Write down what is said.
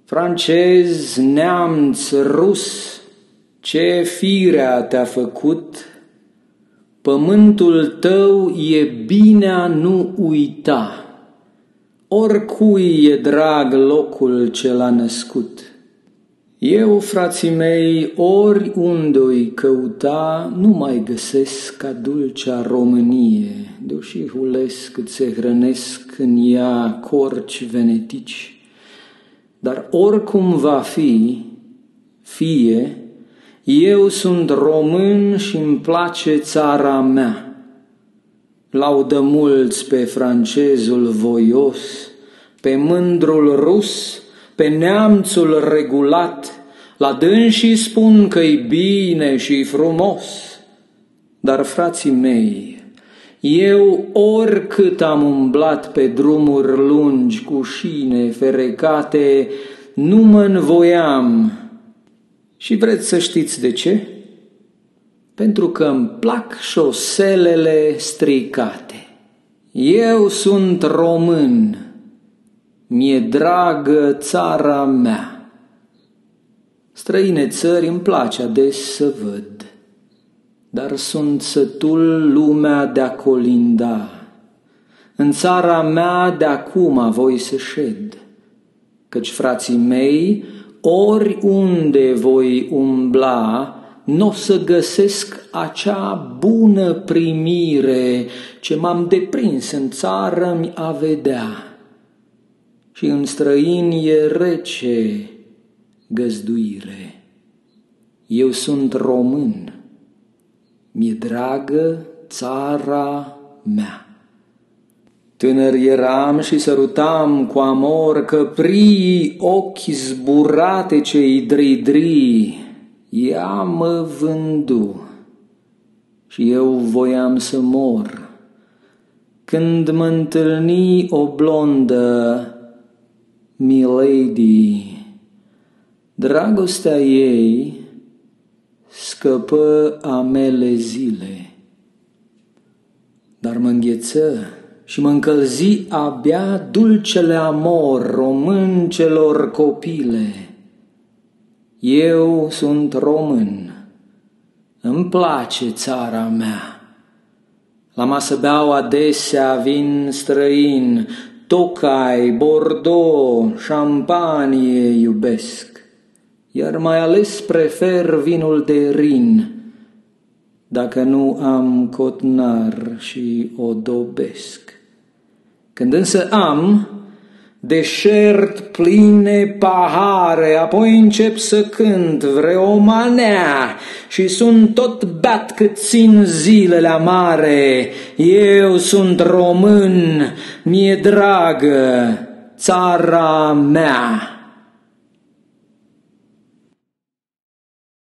Francez, neamț, rus, ce firea te-a făcut, pământul tău e bine a nu uita, oricui e drag locul ce l-a născut. Eu, frații mei, oriunde o-i căuta, nu mai găsesc ca dulcea Românie, deși hulesc cât se hrănesc în ea corci venetici. Dar oricum va fi, fie, eu sunt român și-mi place țara mea. Laudă mulți pe francezul voios, pe mândrul rus, pe neamțul regulat, la dânsii spun că-i bine și frumos. Dar, frații mei, eu oricât am umblat pe drumuri lungi cu șine ferecate, nu mă învoiam. Și vreți să știți de ce? Pentru că îmi plac șoselele stricate. Eu sunt român, mi-e dragă țara mea. Străine țări îmi place ades să văd, dar sunt sătul lumea de-a colinda. În țara mea de-acum voi să șed, căci, frații mei, oriunde voi umbla, n-o să găsesc acea bună primire ce m-am deprins în țară-mi a vedea. Și în străini e rece găzduire. Eu sunt român, mi-e dragă țara mea. Tânăr eram și sărutam cu amor căprii ochi zburate ce-i dri-dri. Ea mă vându și eu voiam să mor. Când mă întâlni o blondă, milady, dragostea ei scăpă a mele zile. Dar mă îngheță și mă încălzi abia dulcele amor român celor copile. Eu sunt român, îmi place țara mea. La masă beau adesea vin străin, Tocai, Bordeaux, șampanie iubesc, iar mai ales prefer vinul de Rin, dacă nu am cotnar și o dobesc. Când însă am deșert pline pahare, apoi încep să cânt vreo manea și sunt tot beat cât țin zilele amare. Eu sunt român, mi-e dragă țara mea.